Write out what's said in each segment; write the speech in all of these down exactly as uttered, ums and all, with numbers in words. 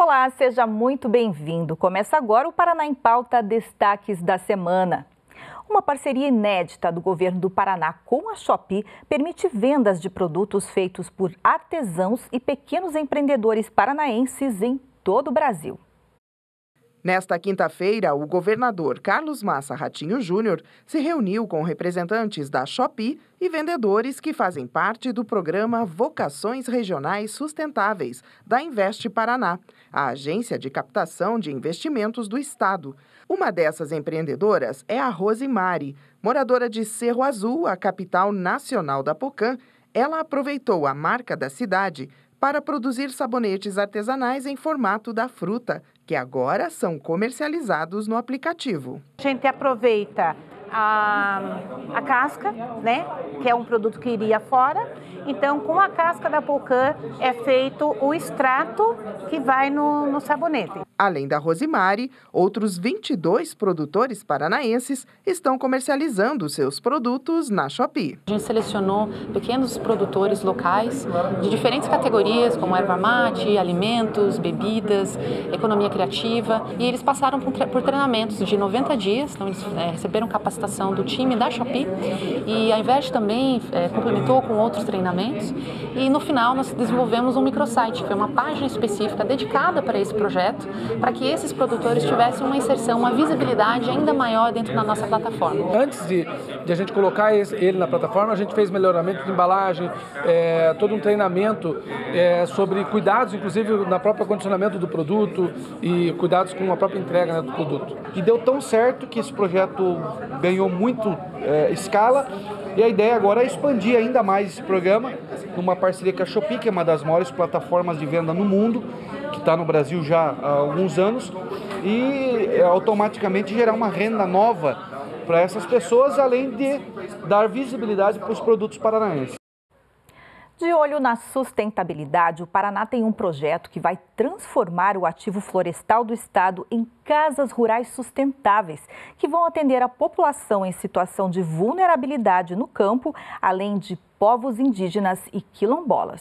Olá, seja muito bem-vindo. Começa agora o Paraná em Pauta, destaques da semana. Uma parceria inédita do governo do Paraná com a Shopee permite vendas de produtos feitos por artesãos e pequenos empreendedores paranaenses em todo o Brasil. Nesta quinta-feira, o governador Carlos Massa Ratinho Júnior se reuniu com representantes da Shopee e vendedores que fazem parte do programa Vocações Regionais Sustentáveis da Investe Paraná, a agência de captação de investimentos do estado. Uma dessas empreendedoras é a Rosimari, moradora de Cerro Azul, a capital nacional da Pocã. Ela aproveitou a marca da cidade para produzir sabonetes artesanais em formato da fruta, que agora são comercializados no aplicativo. A gente aproveita a, a casca, né, que é um produto que iria fora. Então, com a casca da Pocã é feito o extrato que vai no, no sabonete. Além da Rosimari, outros vinte e dois produtores paranaenses estão comercializando seus produtos na Shopee. A gente selecionou pequenos produtores locais de diferentes categorias, como erva mate, alimentos, bebidas, economia criativa, e eles passaram por treinamentos de noventa dias, então eles é, receberam capacitação do time da Shopee, e a Investe também é, complementou com outros treinamentos, e no final nós desenvolvemos um microsite, que foi uma página específica dedicada para esse projeto, para que esses produtores tivessem uma inserção, uma visibilidade ainda maior dentro da nossa plataforma. Antes de, de a gente colocar ele na plataforma, a gente fez melhoramento de embalagem, é, todo um treinamento é, sobre cuidados, inclusive na própria condicionamento do produto e cuidados com a própria entrega, né, do produto. E deu tão certo que esse projeto ganhou muito é, escala, e a ideia agora é expandir ainda mais esse programa numa parceria com a Shopee, que é uma das maiores plataformas de venda no mundo, que está no Brasil já há alguns anos, e é, automaticamente gerar uma renda nova para essas pessoas, além de dar visibilidade para os produtos paranaenses. De olho na sustentabilidade, o Paraná tem um projeto que vai transformar o ativo florestal do estado em casas rurais sustentáveis, que vão atender a população em situação de vulnerabilidade no campo, além de povos indígenas e quilombolas.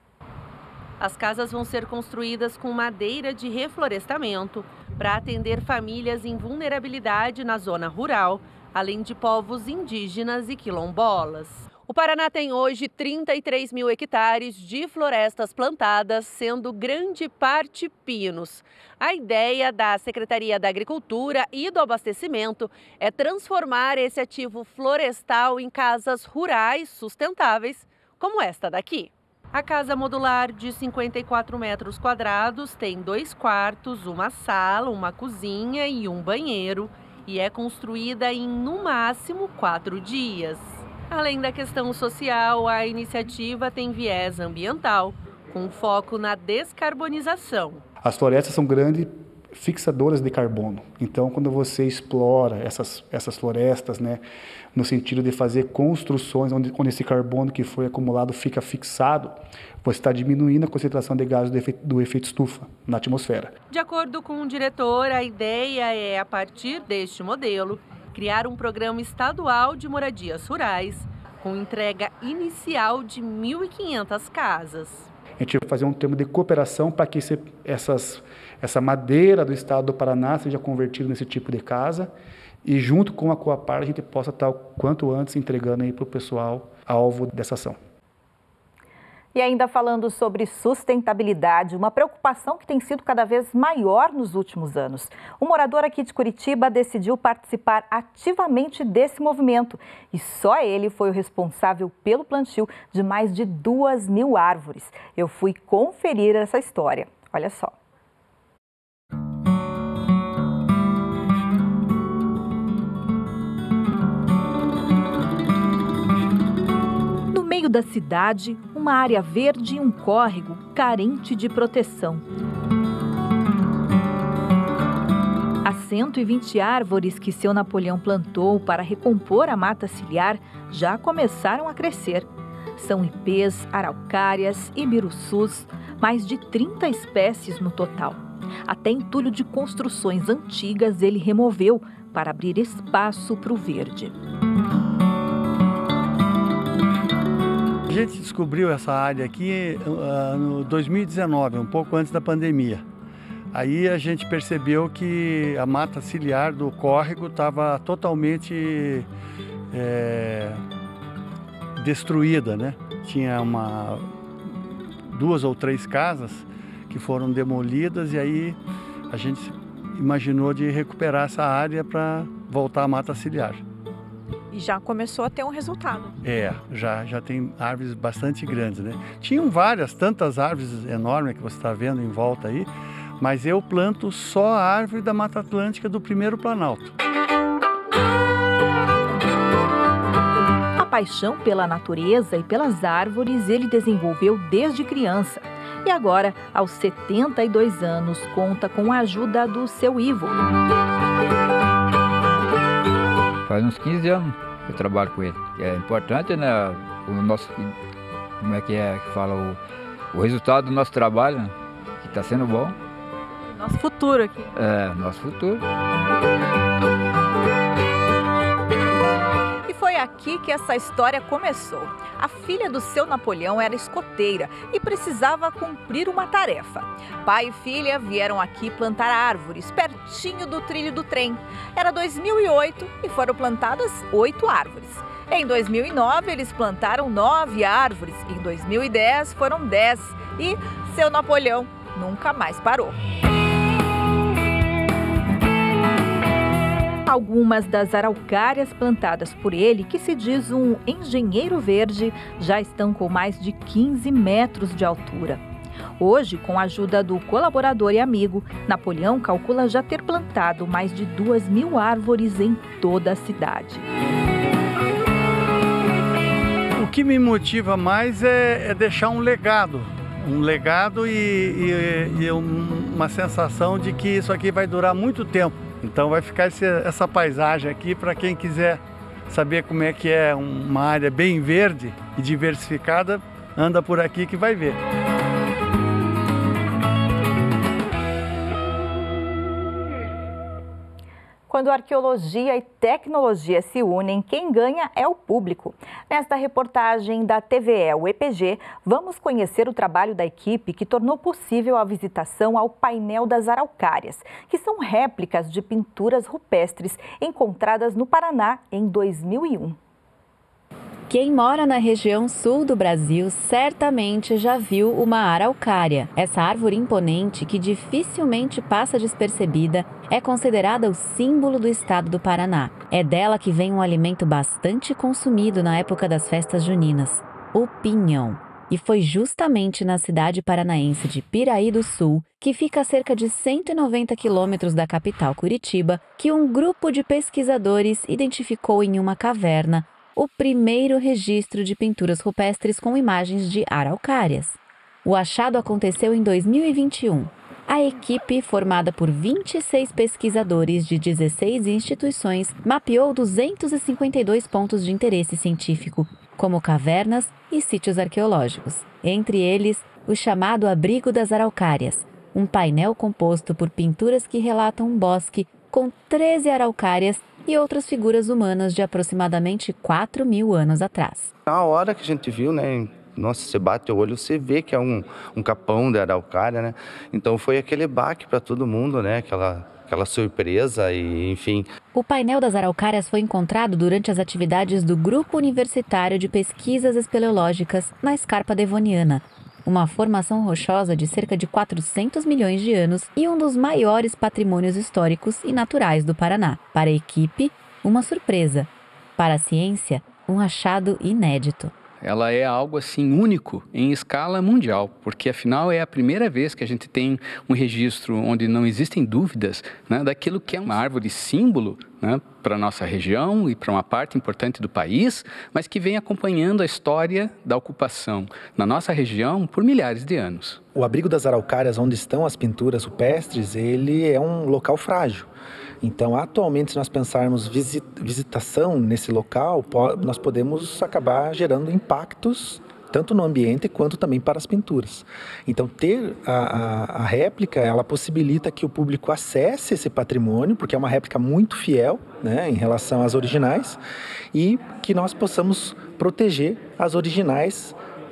As casas vão ser construídas com madeira de reflorestamento para atender famílias em vulnerabilidade na zona rural, além de povos indígenas e quilombolas. O Paraná tem hoje trinta e três mil hectares de florestas plantadas, sendo grande parte pinos. A ideia da Secretaria da Agricultura e do Abastecimento é transformar esse ativo florestal em casas rurais sustentáveis, como esta daqui. A casa modular de cinquenta e quatro metros quadrados tem dois quartos, uma sala, uma cozinha e um banheiro e é construída em, no máximo, quatro dias. Além da questão social, a iniciativa tem viés ambiental, com foco na descarbonização. As florestas são grandes fixadoras de carbono. Então, quando você explora essas, essas florestas, né, no sentido de fazer construções onde, onde esse carbono que foi acumulado fica fixado, você está diminuindo a concentração de gases do efeito, do efeito estufa na atmosfera. De acordo com o diretor, a ideia é, a partir deste modelo, criar um programa estadual de moradias rurais, com entrega inicial de mil e quinhentas casas. A gente vai fazer um termo de cooperação para que esse, essas, essa madeira do estado do Paraná seja convertida nesse tipo de casa e junto com a Coapar a gente possa estar o quanto antes entregando aí para o pessoal alvo dessa ação. E ainda falando sobre sustentabilidade, uma preocupação que tem sido cada vez maior nos últimos anos. Um morador aqui de Curitiba decidiu participar ativamente desse movimento e só ele foi o responsável pelo plantio de mais de duas mil árvores. Eu fui conferir essa história. Olha só. No meio da cidade, uma área verde e um córrego carente de proteção. As cento e vinte árvores que seu Napoleão plantou para recompor a mata ciliar já começaram a crescer. São ipês, araucárias, ibiruçus, mais de trinta espécies no total. Até entulho de construções antigas ele removeu para abrir espaço para o verde. A gente descobriu essa área aqui uh, no dois mil e dezenove, um pouco antes da pandemia. Aí a gente percebeu que a mata ciliar do córrego estava totalmente é, destruída, né? Tinha uma, duas ou três casas que foram demolidas e aí a gente imaginou de recuperar essa área para voltar à mata ciliar. E já começou a ter um resultado. É, já, já tem árvores bastante grandes, né? Tinham várias, tantas árvores enormes que você está vendo em volta aí, mas eu planto só a árvore da Mata Atlântica do primeiro Planalto. A paixão pela natureza e pelas árvores ele desenvolveu desde criança. E agora, aos setenta e dois anos, conta com a ajuda do seu Ivo. Faz uns quinze anos que eu trabalho com ele. É importante, né, o nosso, como é que é que fala, o, o resultado do nosso trabalho, né, que está sendo bom. Nosso futuro aqui. É, nosso futuro. E foi aqui que essa história começou. A filha do seu Napoleão era escoteira e precisava cumprir uma tarefa. Pai e filha vieram aqui plantar árvores, pertinho do trilho do trem. Era dois mil e oito e foram plantadas oito árvores. Em dois mil e nove, eles plantaram nove árvores. Em dois mil e dez, foram dez. E seu Napoleão nunca mais parou. Algumas das araucárias plantadas por ele, que se diz um engenheiro verde, já estão com mais de quinze metros de altura. Hoje, com a ajuda do colaborador e amigo, Napoleão calcula já ter plantado mais de duas mil árvores em toda a cidade. O que me motiva mais é, é deixar um legado. Um legado e, e, e uma sensação de que isso aqui vai durar muito tempo. Então vai ficar esse, essa paisagem aqui para quem quiser saber como é que é uma área bem verde e diversificada, anda por aqui que vai ver. Quando arqueologia e tecnologia se unem, quem ganha é o público. Nesta reportagem da T V E, o E P G, vamos conhecer o trabalho da equipe que tornou possível a visitação ao painel das araucárias, que são réplicas de pinturas rupestres encontradas no Paraná em dois mil e um. Quem mora na região sul do Brasil certamente já viu uma araucária. Essa árvore imponente, que dificilmente passa despercebida, é considerada o símbolo do estado do Paraná. É dela que vem um alimento bastante consumido na época das festas juninas, o pinhão. E foi justamente na cidade paranaense de Piraí do Sul, que fica a cerca de cento e noventa quilômetros da capital Curitiba, que um grupo de pesquisadores identificou em uma caverna o primeiro registro de pinturas rupestres com imagens de araucárias. O achado aconteceu em dois mil e vinte e um. A equipe, formada por vinte e seis pesquisadores de dezesseis instituições, mapeou duzentos e cinquenta e dois pontos de interesse científico, como cavernas e sítios arqueológicos. Entre eles, o chamado Abrigo das Araucárias, um painel composto por pinturas que relatam um bosque com treze araucárias e outras figuras humanas de aproximadamente quatro mil anos atrás. Na hora que a gente viu, né, nossa, você bate o olho, você vê que é um, um capão de araucária, né? Então foi aquele baque para todo mundo, né? Aquela, aquela surpresa e enfim. O painel das araucárias foi encontrado durante as atividades do Grupo Universitário de Pesquisas Espeleológicas na Escarpa Devoniana, uma formação rochosa de cerca de quatrocentos milhões de anos e um dos maiores patrimônios históricos e naturais do Paraná. Para a equipe, uma surpresa. Para a ciência, um achado inédito. Ela é algo assim único em escala mundial, porque afinal é a primeira vez que a gente tem um registro onde não existem dúvidas, né, daquilo que é uma árvore símbolo, né, para a nossa região e para uma parte importante do país, mas que vem acompanhando a história da ocupação na nossa região por milhares de anos. O Abrigo das Araucárias, onde estão as pinturas rupestres, ele é um local frágil. Então, atualmente, se nós pensarmos visitação nesse local, nós podemos acabar gerando impactos tanto no ambiente quanto também para as pinturas. Então, ter a, a, a réplica, ela possibilita que o público acesse esse patrimônio, porque é uma réplica muito fiel, né, em relação às originais, e que nós possamos proteger as originais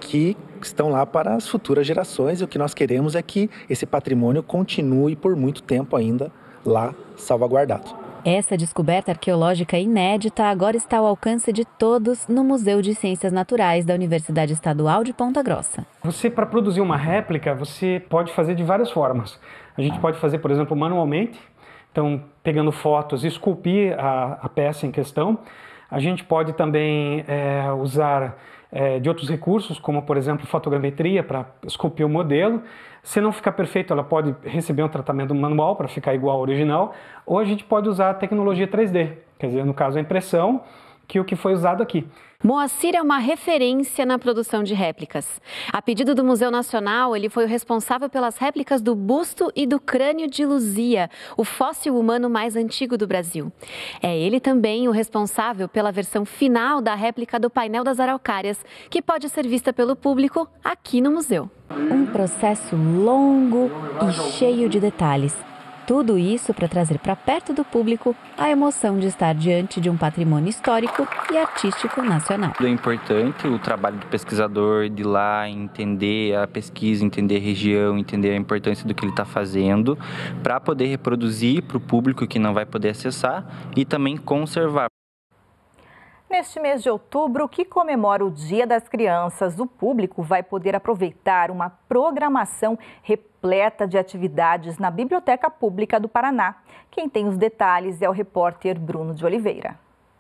que estão lá para as futuras gerações e o que nós queremos é que esse patrimônio continue por muito tempo ainda lá salvaguardado. Essa descoberta arqueológica inédita agora está ao alcance de todos no Museu de Ciências Naturais da Universidade Estadual de Ponta Grossa. Você, para produzir uma réplica, você pode fazer de várias formas. A gente pode fazer, por exemplo, manualmente, então pegando fotos, esculpir a, a peça em questão. A gente pode também é, usar é, de outros recursos, como por exemplo fotogrametria para esculpir o modelo. Se não ficar perfeito, ela pode receber um tratamento manual para ficar igual ao original, ou a gente pode usar a tecnologia três D, quer dizer, no caso a impressão, que é o que foi usado aqui. Moacir é uma referência na produção de réplicas. A pedido do Museu Nacional, ele foi o responsável pelas réplicas do busto e do crânio de Luzia, o fóssil humano mais antigo do Brasil. É ele também o responsável pela versão final da réplica do painel das araucárias, que pode ser vista pelo público aqui no museu. Um processo longo e cheio de detalhes. Tudo isso para trazer para perto do público a emoção de estar diante de um patrimônio histórico e artístico nacional. É importante o trabalho do pesquisador de ir lá entender a pesquisa, entender a região, entender a importância do que ele está fazendo, para poder reproduzir para o público que não vai poder acessar e também conservar. Neste mês de outubro, que comemora o Dia das Crianças, o público vai poder aproveitar uma programação repleta de atividades na Biblioteca Pública do Paraná. Quem tem os detalhes é o repórter Bruno de Oliveira.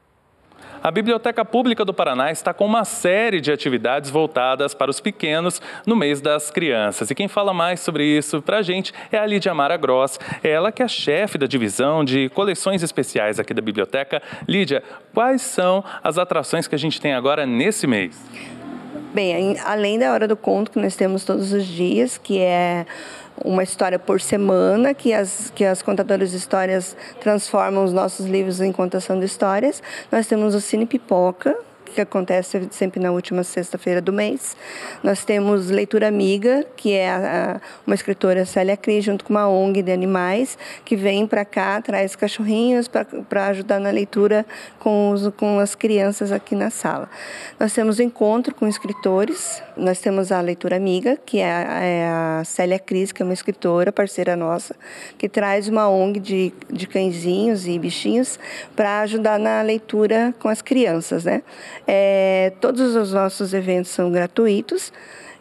A Biblioteca Pública do Paraná está com uma série de atividades voltadas para os pequenos no mês das crianças. E quem fala mais sobre isso para a gente é a Lídia Mara Gross, ela que é chefe da divisão de coleções especiais aqui da biblioteca. Lídia, quais são as atrações que a gente tem agora nesse mês? Bem, além da Hora do Conto, que nós temos todos os dias, que é uma história por semana, que as, que as contadoras de histórias transformam os nossos livros em contação de histórias. Nós temos o Cine Pipoca, que acontece sempre na última sexta-feira do mês. Nós temos Leitura Amiga, que é a, a, uma escritora, Célia Cris, junto com uma O N G de animais, que vem para cá, traz cachorrinhos para ajudar na leitura com, os, com as crianças aqui na sala. Nós temos o encontro com escritores, nós temos a Leitura Amiga, que é a, é a Célia Cris, que é uma escritora, parceira nossa, que traz uma O N G de, de cãezinhos e bichinhos para ajudar na leitura com as crianças, né? É, todos os nossos eventos são gratuitos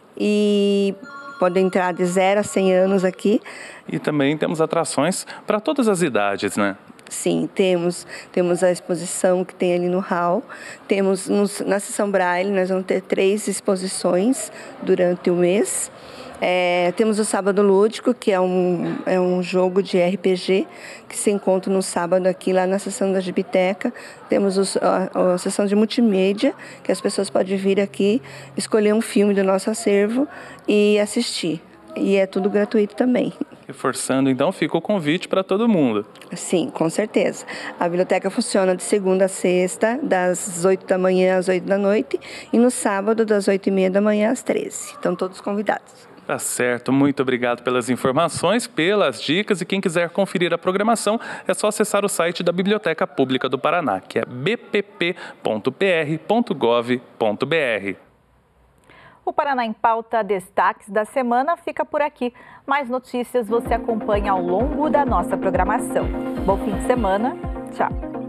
e podem entrar de zero a cem anos aqui. E também temos atrações para todas as idades, né? Sim, temos, temos a exposição que tem ali no hall, temos nos, na Sessão Braille, nós vamos ter três exposições durante o mês. É, temos o Sábado Lúdico, que é um, é um jogo de R P G que se encontra no sábado aqui lá na seção da Gibiteca. Temos os, a, a seção de multimídia, que as pessoas podem vir aqui, escolher um filme do nosso acervo e assistir. E é tudo gratuito também. Reforçando, então, fica o convite para todo mundo. Sim, com certeza. A biblioteca funciona de segunda a sexta, das oito da manhã às oito da noite, e no sábado, das oito e meia da manhã às treze. Estão todos convidados. Tá certo, muito obrigado pelas informações, pelas dicas, e quem quiser conferir a programação é só acessar o site da Biblioteca Pública do Paraná, que é b p p ponto p r ponto gov ponto b r. O Paraná em Pauta, destaques da semana, fica por aqui. Mais notícias você acompanha ao longo da nossa programação. Bom fim de semana, tchau!